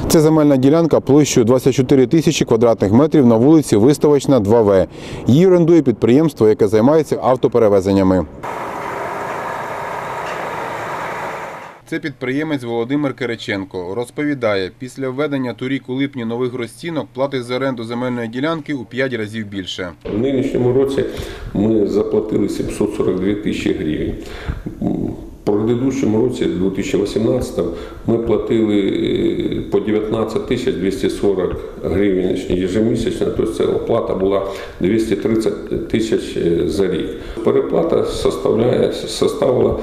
Це земельна ділянка площею 24 тисячі квадратних метрів на вулиці Виставочна, 2В. Її орендує підприємство, яке займається автоперевезеннями. Це підприємець Володимир Кириченко. Розповідає, після введення торік у липні нових розцінок платить за оренду земельної ділянки у 5 разів більше. У нинішньому році ми заплатили 742 тисячі гривень. В предыдущому році, 2018, ми платили по 19 тисяч 240 гривень ежемісячно, тобто це оплата була 230 тисяч за рік. Переплата составила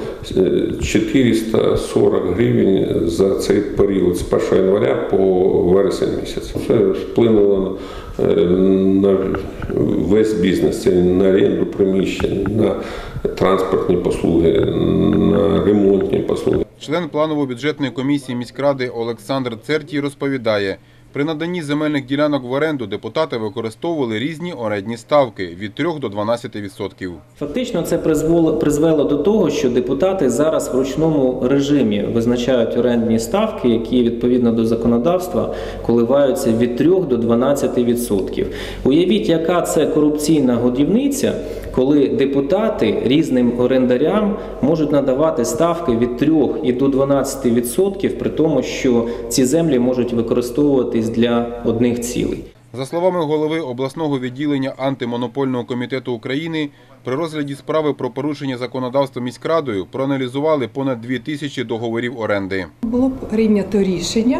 440 гривень за цей період з 1 января по вересень місяць. Це вплинуло на весь бізнес, на оренду приміщень, на транспортні послуги, на ремонтні послуги. Член планово-бюджетної комісії міськради Олександр Цертій розповідає, при наданні земельних ділянок в оренду депутати використовували різні орендні ставки – від 3 до 12%. Фактично це призвело до того, що депутати зараз в ручному режимі визначають орендні ставки, які відповідно до законодавства коливаються від 3 до 12%. Уявіть, яка це корупційна годівниця, коли депутати різним орендарям можуть надавати ставки від 3 і до 12%, при тому, що ці землі можуть використовуватись для одних цілей. За словами голови обласного відділення Антимонопольного комітету України, при розгляді справи про порушення законодавства міськрадою проаналізували понад 2000 договорів оренди. Було прийнято рішення,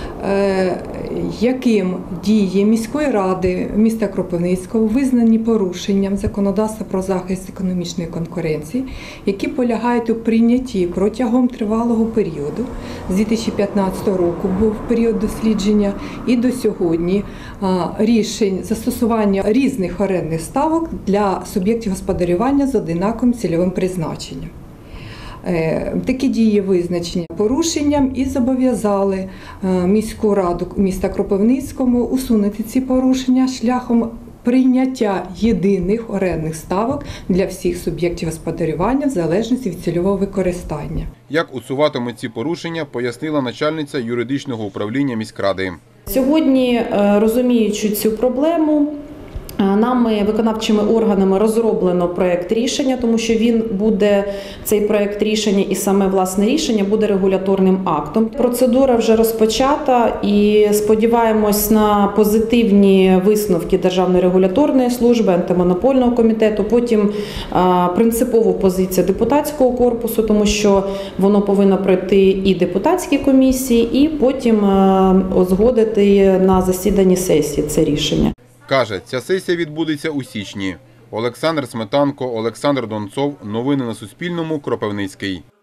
яким дії міської ради міста Кропивницького визнані порушенням законодавства про захист економічної конкуренції, які полягають у прийнятті протягом тривалого періоду. З 2015 року був період дослідження і до сьогодні рішень застосування різних орендних ставок для суб'єктів господарювання з однаковим цільовим призначенням. Такі дії визначені порушенням і зобов'язали міську раду міста Кропивницького усунути ці порушення шляхом прийняття єдиних орендних ставок для всіх суб'єктів господарювання в залежності від цільового використання. Як усуватимуть ці порушення, пояснила начальниця юридичного управління міськради. Сьогодні, розуміючи цю проблему, нами, виконавчими органами, розроблено проєкт рішення, тому що цей проєкт рішення і саме власне рішення буде регуляторним актом. Процедура вже розпочата і сподіваємось на позитивні висновки Державної регуляторної служби, Антимонопольного комітету, потім принципову позицію депутатського корпусу, тому що воно повинно пройти і депутатські комісії, і потім узгодити на засіданні сесії це рішення. Каже, ця сесія відбудеться у січні. Олександр Сметанко, Олександр Донцов. Новини на Суспільному. Кропивницький.